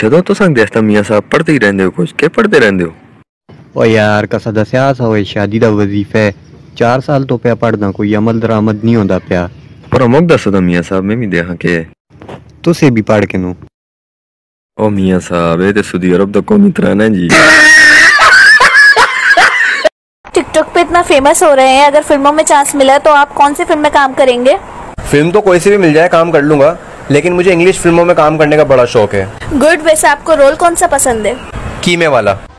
ਜਦੋਂ ਤੁਸੀਂ ਦੇਖਦਾ ਮੀਆਂ ਸਾਹਿਬ ਪੜ੍ਹਦੇ ਹੀ ਰਹਿੰਦੇ ਹੋ ਕੁਝ ਕਿ ਪੜ੍ਹਦੇ ਰਹਿੰਦੇ ਹੋ ओ यार कसा दस्या सा होए शादी दा वजीफा है 4 साल तो पिया पढ़दा कोई अमल दरामद नहीं होंदा पिया पर मुक दसो दा मियां साहब मैं भी देखा के तुसे भी पढ़ के नु ओ मियां साहब ये ते सऊदी अरब दा कौमी तराना जी। टिकटॉक पे इतना फेमस हो रहे हैं, अगर फिल्मों में चांस मिला तो आप कौन सी फिल्म में काम करेंगे? फिल्म तो कोई सी भी मिल जाए काम कर लूंगा, लेकिन मुझे इंग्लिश फिल्मों में काम करने का बड़ा शौक है। गुड। वैसे आपको रोल कौन सा पसंद है? कीमे वाला।